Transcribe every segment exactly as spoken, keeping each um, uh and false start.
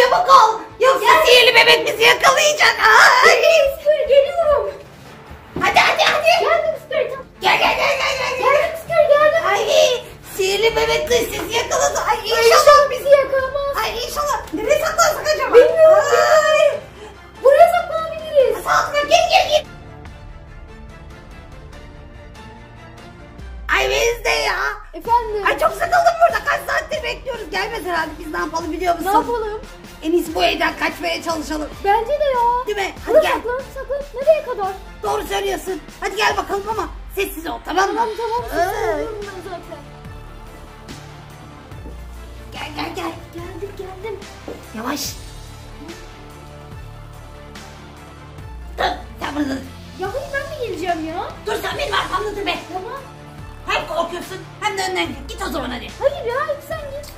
çabuk ol. Yoksa sihirli bebek bizi yakalayacak. Ay. Square geliyorum. Hadi hadi hadi. Geldim Square. Gel gel gel gel gel. Geldim Square geldim. Ay sihirli bebek de sizi yakaladı. Ay İnşallah inşallah. bizi yakalamaz. Ay inşallah. Nereye saklansak acaba? Bilmiyorum. Ay. Buraya saklanabiliriz. Sağ gel gel gel. Ay Wednesday ya. Efendim. Ay çok sıkıldım burada. Kaç saattir bekliyoruz. Gelmez herhalde. Biz ne yapalım biliyor musun? Ne yapalım? En iyisi bu evden kaçmaya çalışalım. Bence de ya. Değil mi? Hadi Hadi gel. saklan saklan. Nereye kadar? Doğru söylüyorsun. Hadi gel bakalım ama sessiz ol, tamam mı? Tamam tamam. Ay. Sessiz oluyorum ben zaten. Gel gel gel. Geldim geldim. Yavaş. Dur sen burada dur. Ya hayır ben mi geleceğim ya? Dur sen benim arkamda dur be. Tamam. Hem korkuyorsun hem de önden git. Git o zaman hadi. Hayır ya hadi sen git.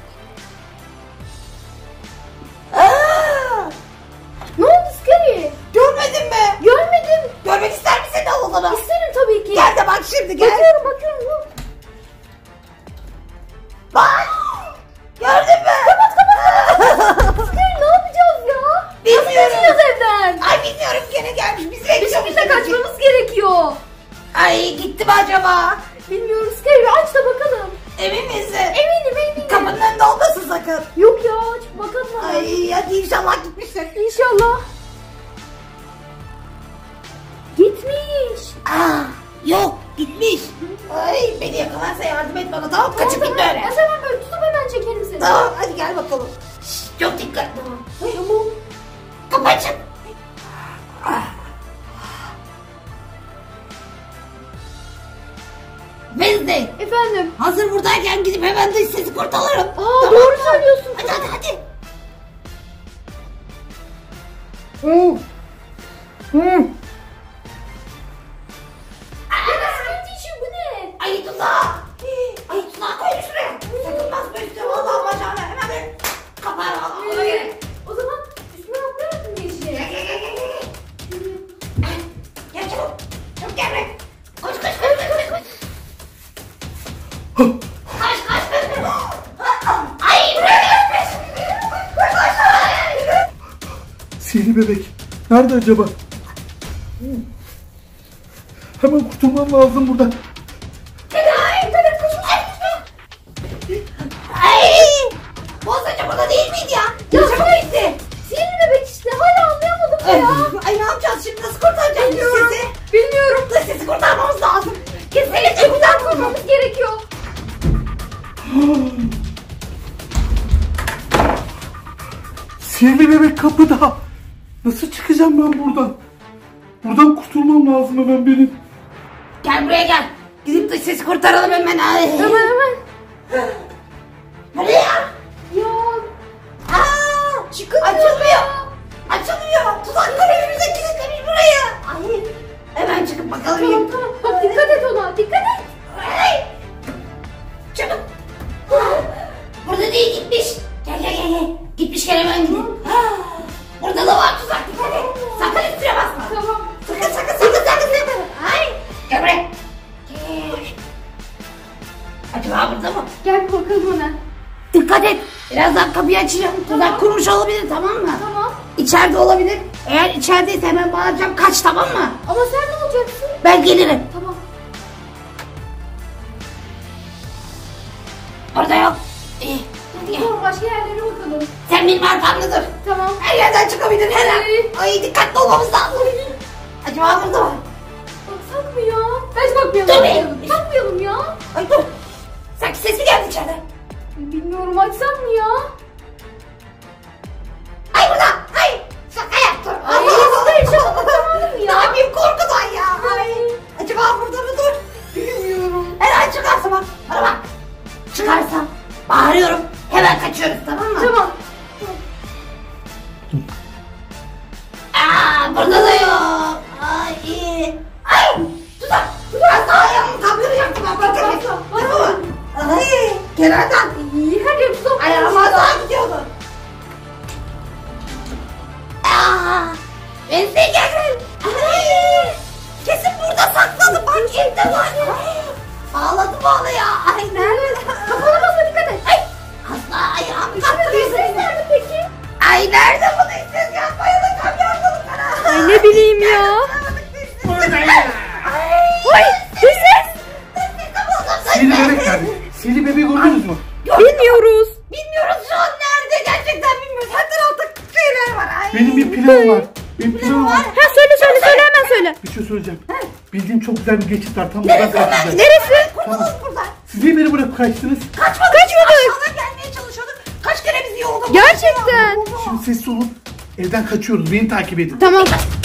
Aa, Ne oldu Scary? görmedin mi? Görmedim. Görmek ister misin ne olduğunu? İsterim tabii ki. Gel de bak şimdi gel. Bakıyorum bakıyorum. Yok. Bak. Gördün mü? Kapat kapat. Scary ne yapacağız ya? Bilmiyorum. Nasıl kaçacağız evden? Ay bilmiyorum gene gelmiş. Biz bekliyoruz. Bizim de kaçmamız gerekiyor. Ay gitti mi acaba? Bilmiyorum Scary aç da bakalım. Emin misin? Eminim eminim. Kapının önünde olmasın sakın. Yok ya aç bakalım. Ay hadi inşallah gitmiştir. İnşallah. Gitmiş. Aa, yok gitmiş. Ay beni yakalarsa yardım et bana, tamam mı? Kaçıp gitme öyle. Ben hemen böyle tutup hemen çekerim seni. Tamam hadi gel bakalım. Şşş, çok dikkatli ol. Tamam. Kapı açık. Wednesday, Efendim. hazır buradayken gidip hemen dış sesi kurtarırım. Aa doğru söylüyorsun. Hadi hadi hadi. Hı. Hı. Ya sıkıntı işi bu ne? Ayı tuzağı. Ayı tuzağı koymuş şuraya. Sakın basma üstüne. Vallahi bacağına hemen böyle kapar vallahi. Ona göre. O zaman üstüme atlayarak mı Gel geçeceğiz? gel gel gel. Gel. Gel çabuk. Çabuk gel buraya. Koş koş koş koş koş. Koş koş koş. Ay buraya gel. Koş koş koş. Sihirli bebek nerede acaba? Hemen kurtulmam lazım buradan. Ay kadar koş. Ay. Bozacı burada değil miydi ya? Ya Çabuk hayır. gitti. Sihirli bebek işte hala anlayamadım ya. Ay ne yapacağız şimdi? Nasıl kurtaracağız Bilmiyorum. sesi? Bilmiyorum. Dış sesi kurtarmamız lazım. Kesinlikle Buradan buradan kurmamız gerekiyor. Sihirli bebek kapıda. Nasıl çıkacağım ben buradan? Buradan kurtulmam lazım hemen benim. Gel buraya gel. Gidip dış sesi kurtaralım hemen. Ay. Hemen hemen. Buraya. Ya. Aa, Çıkılmıyor. açılmıyor. Açılmıyor. Tuzaklar önümüze kilitlemiş burayı. Ay. Hemen çıkıp bakalım. Tamam tamam. Bak dikkat et ona. Dikkat et. Ay. Çabuk. Burada değil gitmiş. Gel gel gel gel. Gitmiş gel hemen gidelim. Burada da var tuzak. Dikkat et. Sakın üstüne basma. Tamam. Sakın sakın sakın sakın sakın. Ay. Gel buraya. Gel. Acaba burada mı? Gel bir bakalım hemen. Dikkat et. Birazdan kapıyı açacağım. Tuzak kurmuş olabilir, tamam mı? Tamam. İçeride olabilir. Eğer içerideyse hemen bağıracağım. Kaç, tamam mı? Ama sen ne olacaksın? Ben gelirim. Tamam. Orada yok. İyi. Hadi gel. Tamam başka yerlere bakalım. Sen benim arkamda dur. Tamam. Her yerden çıkabilir her an. Ay. Ay dikkatli olmamız lazım. Acaba burada mı? Baksak mı ya? Bence bakmayalım. Dur be. Bakmayalım. Bakmayalım ya. Ay dur. Sanki ses mi geldi içeriden? Bilmiyorum açsak mı ya? Ay burada. Ay. Şaka yaptım. Ay hiç de şaşırmadım Ne ya. yapayım korkudan ya. Ay. Acaba burada mıdır? Bilmiyorum. Her an çıkarsa bak. Bana bak. Çıkarsa bağırıyorum. Hemen kaçıyoruz, tamam mı? Tamam. Aa, burada da yok. Ay iyi. Ay. Tuzak. Tuzak. Sağ ayağımı kaptıracaktım. Bak bak bak. Tamam mı? Ay. Kenardan. İyi her yer tutup. Ayağıma daha gidiyordu. Aa. Wednesday gel. Ay. Kesin burada sakladı. Bak evde var. Ağladı bağlı ya. Ay nerede? Kafana basma dikkat et. Ay. Asla ayağımı Ses kaptırıyorsun. nerede peki? Ay Ay nerede bunu işsiz yapmayı da kamyonculuk ana. Ay ne bileyim ya. Buradayım. Ay ses. Sihirli bebek nerede? Sihirli bebeği gördünüz mü? Bilmiyoruz. Bilmiyoruz şu an nerede. Gerçekten bilmiyoruz. Her tarafta şeyler var. Ay. Benim bir planım var. Benim planım var. Ha söyle söyle söyle hemen söyle. Bir şey söyleyeceğim. Bildiğim çok güzel bir geçit var. Tam buradan Neresi Ömer? kaçacağız. Neresi? Kurtulun buradan. Siz niye beni bırakıp kaçtınız? Kaçmadık. Kaçmadık. Aşağıdan gelmeye çalışıyorduk. Kaç kere bizi yolda Gerçekten. Şimdi sessiz olun. Evden kaçıyoruz. Beni takip edin. Tamam.